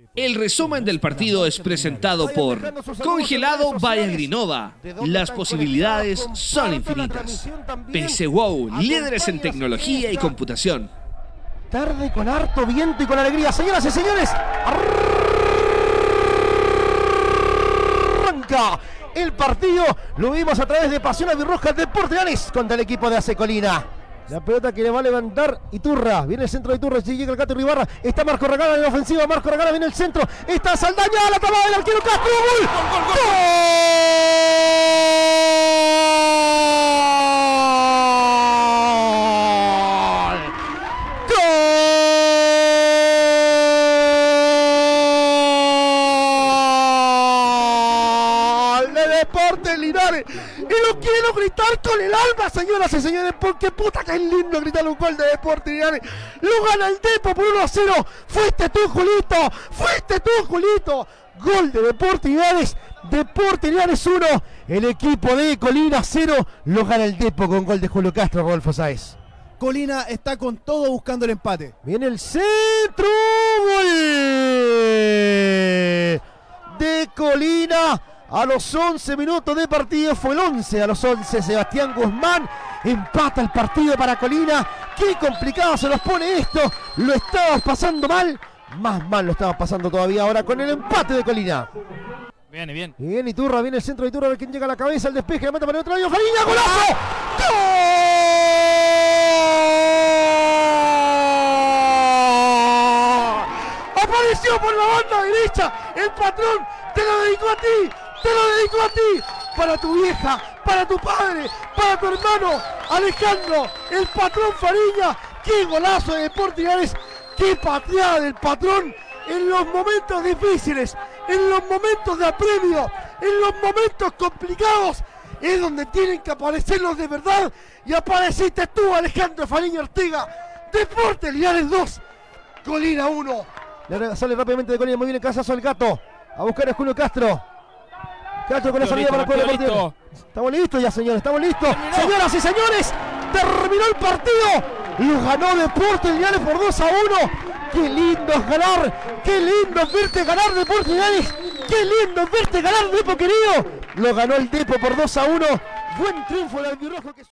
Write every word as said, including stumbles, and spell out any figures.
El resumen del partido es presentado por Congelado by Agrinova. Las posibilidades son infinitas. P C Wow, líderes en tecnología y computación. Tarde con harto viento y con alegría. Señoras y señores, arranca el partido. Lo vimos a través de Pasión Albirroja Deportes Leones contra el equipo de A C Colina. La pelota que le va a levantar Iturra. Viene el centro de Iturra. Llega el Gato Ribarra. Está Marco Regala en la ofensiva. Marco Regala viene el centro. Está Saldaña. La tomada del arquero Castro. ¡Gol! ¡Gol, gol, gol! ¡Gol! De Deportes Linares. Y lo quiero gritar con el alma, señoras y señores, porque puta que es lindo gritar un gol de Deportes Linares. Lo gana el Depo por uno a cero. Fuiste tú, Julito. Fuiste tú, Julito. Gol de Deportes Linares. Deportes Linares uno. El equipo de Colina cero. Lo gana el Depo con gol de Julio Castro, Rodolfo Sáez. Colina está con todo buscando el empate. Viene el centro. Gol de Colina. A los once minutos de partido, fue el once a los once, Sebastián Guzmán empata el partido para Colina. Qué complicado se nos pone esto, lo estabas pasando mal, más mal lo estabas pasando todavía ahora con el empate de Colina. Viene bien. Bien, Iturra, viene el centro de Iturra, a ver quién llega a la cabeza, el despeje, la meta para el otro lado, Fariña, golazo. ¡Gol! Apareció por la banda derecha, el patrón te lo dedicó a ti. Te lo dedico a ti, para tu vieja, para tu padre, para tu hermano, Alejandro, el patrón Fariña. Qué golazo de Deportes Linares, qué pateada del patrón en los momentos difíciles, en los momentos de apremio, en los momentos complicados, es donde tienen que aparecer los de verdad. Y apareciste tú, Alejandro Fariña Ortega. Deportes Linares dos, Colina uno. Le sale rápidamente de Colina, muy bien en casazo el Gato, a buscar a Julio Castro. Castro con la salida para el juego deportivo. Estamos listos ya, señores, estamos listos. Terminó. Señoras y señores, terminó el partido. Lo ganó Deportes Linares por dos a uno. Qué lindo es ganar. Qué lindo es verte ganar, Deportes Linares. Qué lindo es verte ganar, Depo querido. Lo ganó el Depo por dos a uno. Buen triunfo del albirrojo que